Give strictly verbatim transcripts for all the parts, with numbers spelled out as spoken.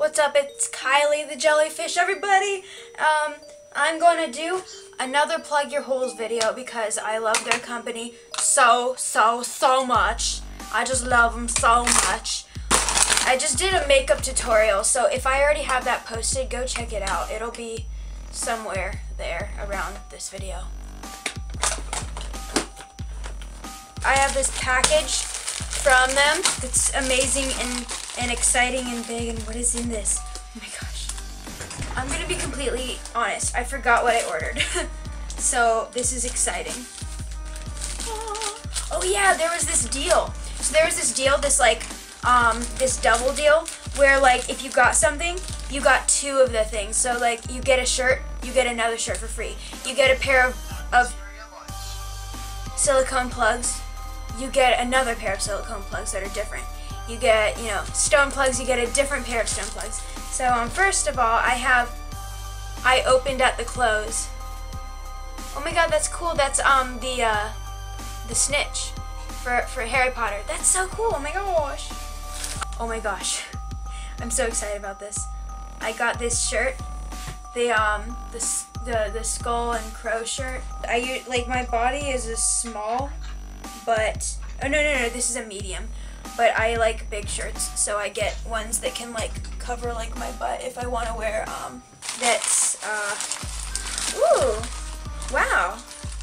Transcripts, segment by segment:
What's up? It's Kylie the Jellyfish, everybody. Um, I'm going to do another Plug Your Holes video because I love their company so, so, so much. I just love them so much. I just did a makeup tutorial, so if I already have that posted, go check it out. It'll be somewhere there around this video. I have this package from them. It's amazing and, and exciting and big. And what is in this? Oh my gosh. I'm going to be completely honest. I forgot what I ordered. So this is exciting. Oh yeah, there was this deal. So there was this deal, this like, um, this double deal where like if you got something, you got two of the things. So like you get a shirt, you get another shirt for free. You get a pair of, of silicone plugs, you get another pair of silicone plugs that are different. You get, you know, stone plugs, you get a different pair of stone plugs. So um, first of all, I have, I opened at the close. Oh my god, that's cool. That's um the, uh, the snitch for, for Harry Potter. That's so cool, oh my gosh. Oh my gosh, I'm so excited about this. I got this shirt, the, um, the, the, the skull and crow shirt. I, like, my body is a small, but, oh no, no, no, this is a medium. But I like big shirts, so I get ones that can like cover like my butt if I want to wear, um, that's, uh, ooh, wow,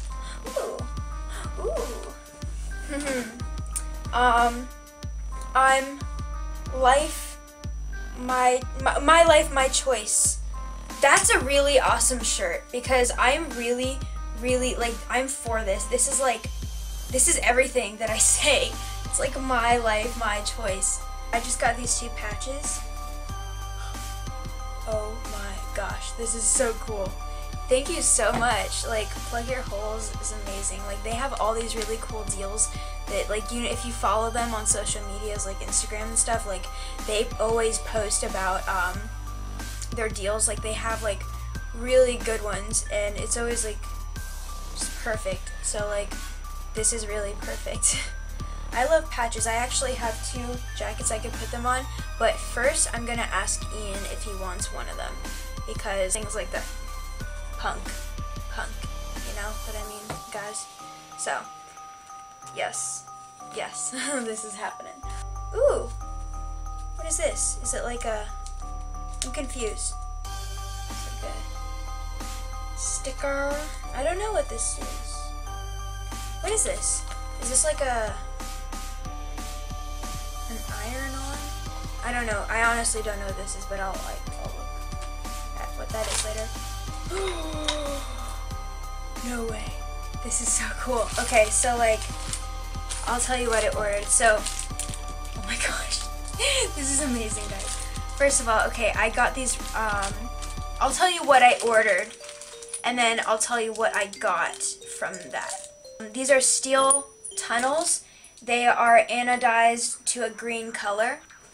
ooh, ooh, um, I'm life, my, my, my life, my choice. That's a really awesome shirt because I'm really, really, like, I'm for this. This is like, this is everything that I say. It's like my life, my choice. I just got these two patches. Oh my gosh, this is so cool. Thank you so much. Like, Plug Your Holes is amazing. Like, they have all these really cool deals that, like, you know, if you follow them on social medias, like Instagram and stuff, like, they always post about um, their deals. Like, they have, like, really good ones, and it's always, like, just perfect. So, like, this is really perfect. I love patches. I actually have two jackets I could put them on, but first I'm gonna ask Ian if he wants one of them because things like that, punk, punk, you know what I mean, guys? So, yes, yes, this is happening. Ooh, what is this? Is it like a, I'm confused. It's like a sticker? I don't know what this is. What is this? Is this like a, an iron on? I don't know. I honestly don't know what this is, but I'll like I'll look at what that is later. No way. This is so cool. Okay, so like I'll tell you what I ordered. So, oh my gosh. This is amazing, guys. First of all, okay, I got these um I'll tell you what I ordered and then I'll tell you what I got from that. These are steel tunnels. They are anodized to a green color.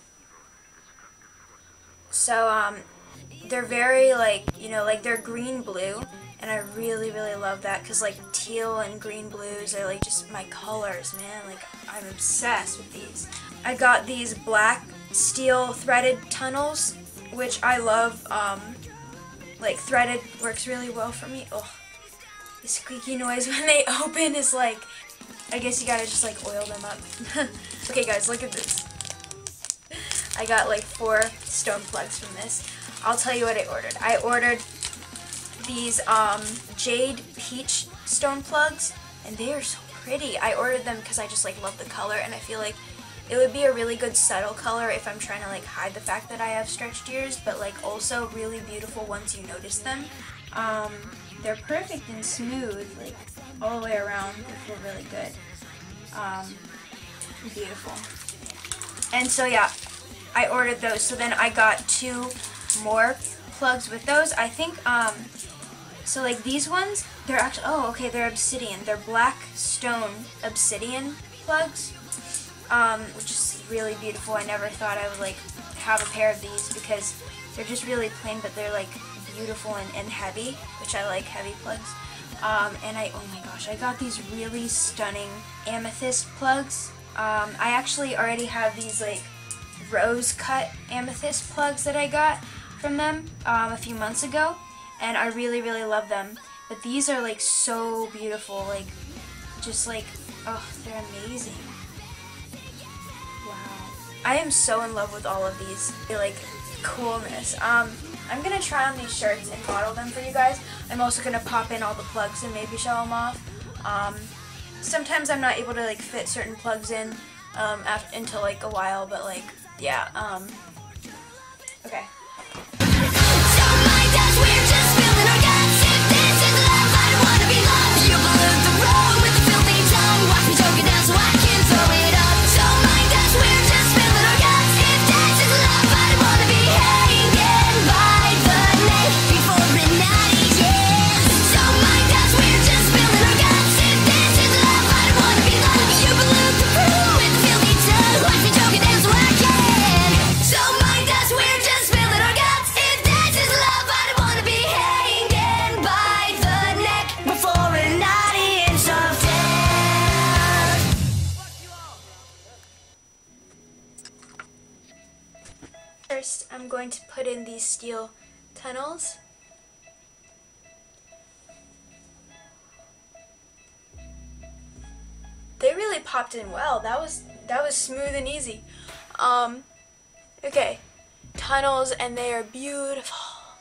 So, um, they're very, like, you know, like, they're green-blue, and I really, really love that, because, like, teal and green blues are, like, just my colors, man. Like, I'm obsessed with these. I got these black steel threaded tunnels, which I love, um, like, threaded works really well for me. Oh, the squeaky noise when they open is, like, I guess you gotta just like oil them up. Okay guys, look at this. I got like four stone plugs from this. I'll tell you what I ordered. I ordered these um, jade peach stone plugs and they are so pretty. I ordered them because I just like love the color and I feel like it would be a really good subtle color if I'm trying to like hide the fact that I have stretched ears, but like also really beautiful once you notice them. Um, they're perfect and smooth, like all the way around. They feel really good. Um, beautiful. And so yeah, I ordered those. So then I got two more plugs with those. I think, um, so like these ones, they're actually, oh okay, they're obsidian. They're black stone obsidian plugs, um, which is really beautiful. I never thought I would like have a pair of these because they're just really plain, but they're like beautiful and, and heavy, which I like heavy plugs. Um, and I, oh my gosh, I got these really stunning amethyst plugs. Um, I actually already have these like rose cut amethyst plugs that I got from them um, a few months ago, and I really really love them. But these are like so beautiful, like just like, oh, they're amazing. Wow. I am so in love with all of these, like, coolness. Um, I'm gonna try on these shirts and model them for you guys. I'm also gonna pop in all the plugs and maybe show them off. Um, sometimes I'm not able to like fit certain plugs in um, after, until like a while, but like, yeah. Um, okay. First, I'm going to put in these steel tunnels. They really popped in well. That was that was smooth and easy. Um, okay, tunnels, and they are beautiful.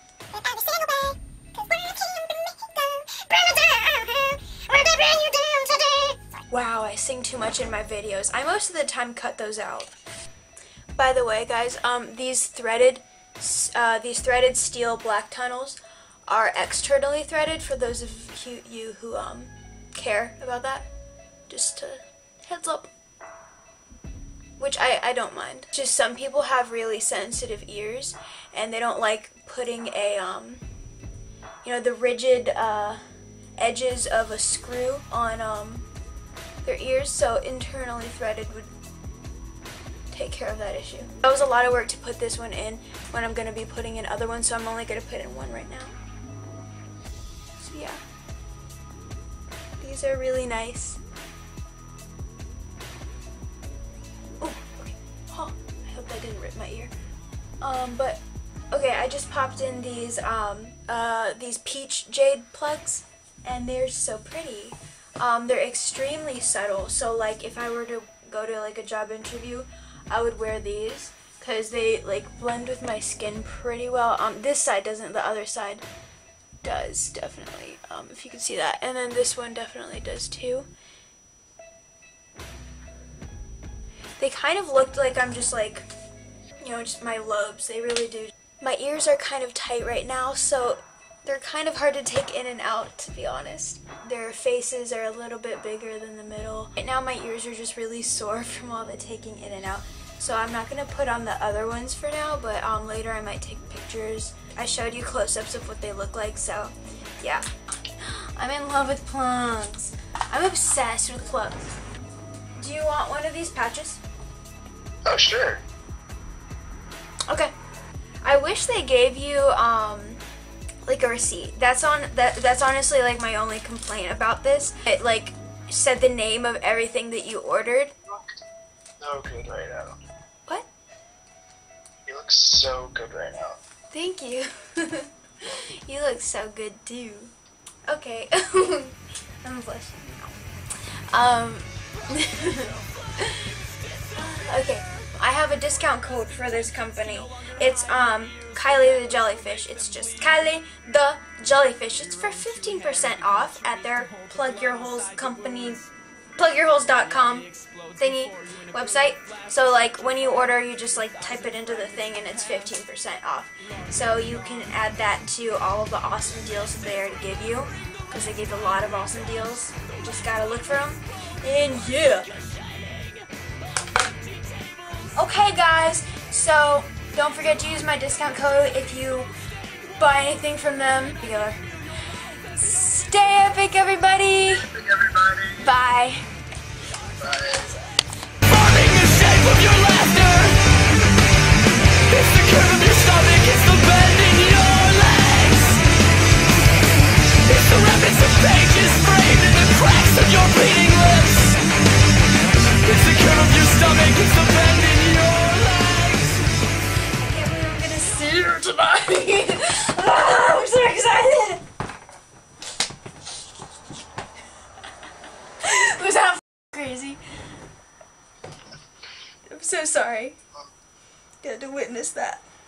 Wow, I sing too much in my videos. I most of the time cut those out. By the way, guys, um, these threaded, uh, these threaded steel black tunnels are externally threaded. For those of you, you who um care about that, just to heads up. Which I I don't mind. Just some people have really sensitive ears, and they don't like putting a um, you know, the rigid uh, edges of a screw on um their ears. So internally threaded would take care of that issue. That was a lot of work to put this one in when I'm going to be putting in other ones, so I'm only going to put in one right now. So yeah, these are really nice. Oh, okay. Oh, I hope that didn't rip my ear. Um, but okay, I just popped in these um, uh, these peach jade plugs, and they're so pretty. Um, they're extremely subtle. So like, if I were to go to like a job interview, I would wear these because they like blend with my skin pretty well. Um, this side doesn't, the other side does, definitely, um, if you can see that. And then this one definitely does too. They kind of looked like I'm just like, you know, just my lobes. They really do. My ears are kind of tight right now, so they're kind of hard to take in and out, to be honest. Their faces are a little bit bigger than the middle. Right now my ears are just really sore from all the taking in and out. So I'm not going to put on the other ones for now, but um, later I might take pictures. I showed you close-ups of what they look like, so yeah. I'm in love with plugs. I'm obsessed with plugs. Do you want one of these patches? Oh, sure. Okay. I wish they gave you, um... like a receipt. That's on that that's honestly like my only complaint about this. It like said the name of everything that you ordered. You look so good right now. What? You look so good right now. Thank you. You look so good too. Okay. I'm blushing now. Um Okay. I have a discount code for this company. It's um Kylie the Jellyfish. It's just Kylie the Jellyfish. It's for fifteen percent off at their Plug Your Holes company, plug your holes dot com thingy website. So like when you order, you just like type it into the thing and it's fifteen percent off. So you can add that to all of the awesome deals that they are to give you, because they give a lot of awesome deals. You just gotta look for them. And yeah. Okay guys, so don't forget to use my discount code if you buy anything from them. Together. Stay epic, everybody. Epic, everybody. Bye. Bye. Forming the shape of your laughter. It's the curve of your stomach, it's the bend in your legs. It's the rapids of pages framed in the cracks of your bleeding lips. It's the curve of your stomach, it's the bend in your legs. here tonight. Ah, I'm so excited. Was that crazy? I'm so sorry. You had to witness that.